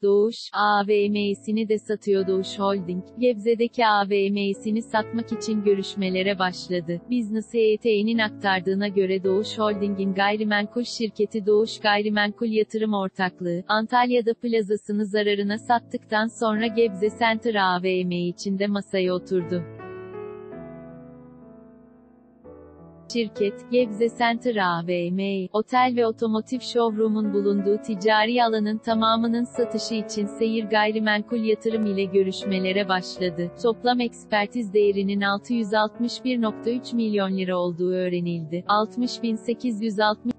Doğuş, AVM'sini de satıyor. Doğuş Holding, Gebze'deki AVM'sini satmak için görüşmelere başladı. Business HT'nin aktardığına göre Doğuş Holding'in gayrimenkul şirketi Doğuş Gayrimenkul Yatırım Ortaklığı, Antalya'da plazasını zararına sattıktan sonra Gebze Center AVM içinde masaya oturdu. Şirket, Gebze Center AVM, otel ve otomotiv showroom'un bulunduğu ticari alanın tamamının satışı için Seyir Gayrimenkul Yatırım ile görüşmelere başladı. Toplam ekspertiz değerinin 661,3 milyon lira olduğu öğrenildi. 60.860